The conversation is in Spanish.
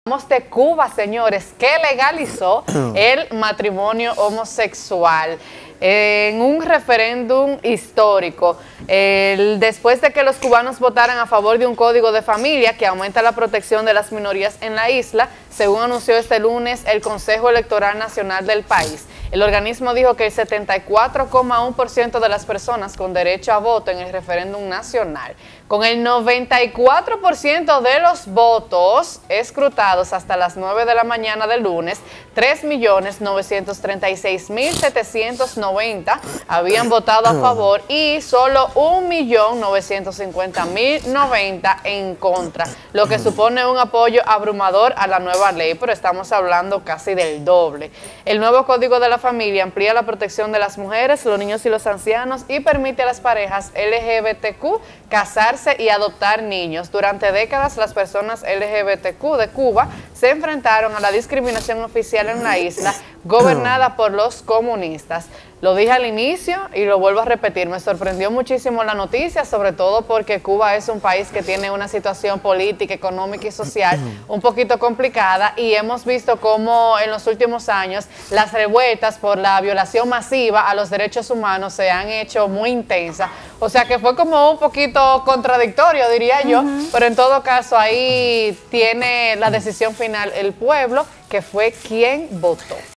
De Cuba, señores, que legalizó el matrimonio homosexual en un referéndum histórico. Después de que los cubanos votaran a favor de un código de familia que aumenta la protección de las minorías en la isla, según anunció este lunes el Consejo Electoral Nacional del país. El organismo dijo que el 74,1% de las personas con derecho a voto en el referéndum nacional, con el 94% de los votos escrutados hasta las 9 de la mañana del lunes, 3.936.790 habían votado a favor y solo 1.950.090 en contra, lo que supone un apoyo abrumador a la nueva ley, pero estamos hablando casi del doble. El nuevo Código de la Familia amplía la protección de las mujeres, los niños y los ancianos y permite a las parejas LGBTQ casarse y adoptar niños. Durante décadas, las personas LGBTQ de Cuba se enfrentaron a la discriminación oficial en la isla, gobernada por los comunistas. Lo dije al inicio y lo vuelvo a repetir, me sorprendió muchísimo la noticia, sobre todo porque Cuba es un país que tiene una situación política, económica y social un poquito complicada, y hemos visto cómo en los últimos años las revueltas por la violación masiva a los derechos humanos se han hecho muy intensas. O sea que fue como un poquito contradictorio, diría yo, pero en todo caso ahí tiene la decisión final el pueblo, que fue quien votó.